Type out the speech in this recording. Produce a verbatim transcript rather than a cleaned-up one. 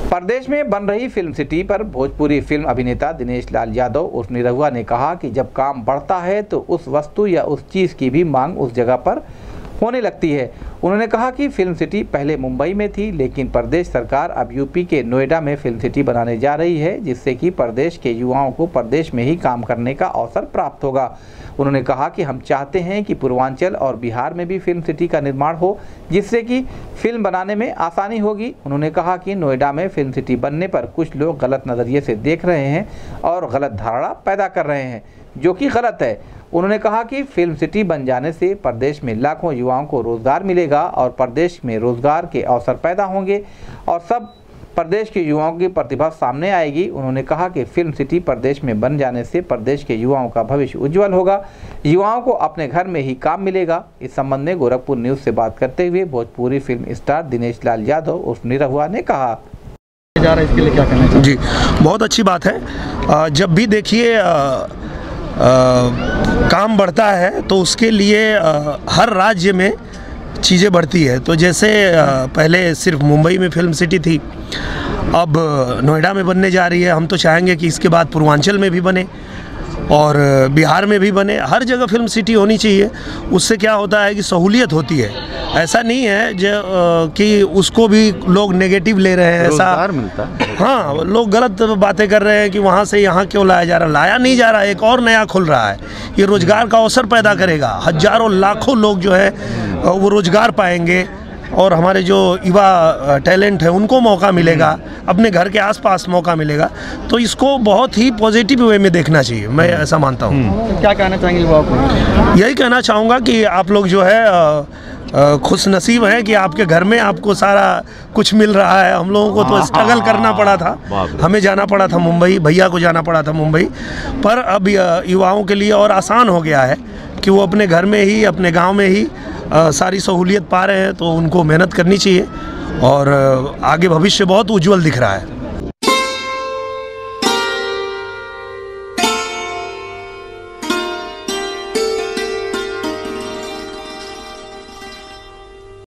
प्रदेश में बन रही फिल्म सिटी पर भोजपुरी फिल्म अभिनेता दिनेश लाल यादव उर्फ निरहुआ ने कहा कि जब काम बढ़ता है तो उस वस्तु या उस चीज़ की भी मांग उस जगह पर होने लगती है। उन्होंने कहा कि फिल्म सिटी पहले मुंबई में थी, लेकिन प्रदेश सरकार अब यूपी के नोएडा में फिल्म सिटी बनाने जा रही है, जिससे कि प्रदेश के युवाओं को प्रदेश में ही काम करने का अवसर प्राप्त होगा। उन्होंने कहा कि हम चाहते हैं कि पूर्वांचल और बिहार में भी फिल्म सिटी का निर्माण हो, जिससे कि फिल्म बनाने में आसानी होगी। उन्होंने कहा कि नोएडा में फिल्म सिटी बनने पर कुछ लोग गलत नज़रिए से देख रहे हैं और गलत धारणा पैदा कर रहे हैं, जो कि गलत है। उन्होंने कहा कि फिल्म सिटी बन जाने से प्रदेश में लाखों युवाओं को रोजगार मिलेगा और प्रदेश में रोजगार के अवसर पैदा होंगे और सब प्रदेश के युवाओं की प्रतिभा सामने आएगी। उन्होंने कहा कि फिल्म सिटी प्रदेश में बन जाने से प्रदेश के युवाओं का भविष्य उज्जवल होगा, युवाओं को अपने घर में ही काम मिलेगा। इस संबंध में गोरखपुर न्यूज़ से बात करते हुए भोजपुरी फिल्म स्टार दिनेश लाल यादव उर्फ निरहुआ ने कहा, जा रहा है इसके लिए क्या कहना चाहिए? जी, बहुत अच्छी बात है। जब भी देखिए काम बढ़ता है तो उसके लिए आ, हर राज्य में चीज़ें बढ़ती है। तो जैसे आ, पहले सिर्फ मुंबई में फिल्म सिटी थी, अब नोएडा में बनने जा रही है। हम तो चाहेंगे कि इसके बाद पूर्वांचल में भी बने और बिहार में भी बने। हर जगह फिल्म सिटी होनी चाहिए। उससे क्या होता है कि सहूलियत होती है। ऐसा नहीं है जो कि उसको भी लोग नेगेटिव ले रहे हैं, ऐसा मिलता है। हाँ, लोग गलत बातें कर रहे हैं कि वहाँ से यहाँ क्यों लाया जा रहा है। लाया नहीं जा रहा है, एक और नया खुल रहा है। ये रोजगार का अवसर पैदा करेगा। हजारों लाखों लोग जो है वो रोजगार पाएंगे और हमारे जो युवा टैलेंट है उनको मौका मिलेगा, अपने घर के आसपास मौका मिलेगा। तो इसको बहुत ही पॉजिटिव वे में देखना चाहिए, मैं ऐसा मानता हूँ। तो क्या कहना चाहेंगे युवाओं को? यही कहना चाहूँगा कि आप लोग जो है खुश नसीब है कि आपके घर में आपको सारा कुछ मिल रहा है। हम लोगों को तो स्ट्रगल करना पड़ा था, हमें जाना पड़ा था मुंबई, भैया को जाना पड़ा था मुंबई, पर अब युवाओं के लिए और आसान हो गया है कि वो अपने घर में ही, अपने गांव में ही आ, सारी सहूलियत पा रहे हैं। तो उनको मेहनत करनी चाहिए और आगे भविष्य बहुत उज्जवल दिख रहा है।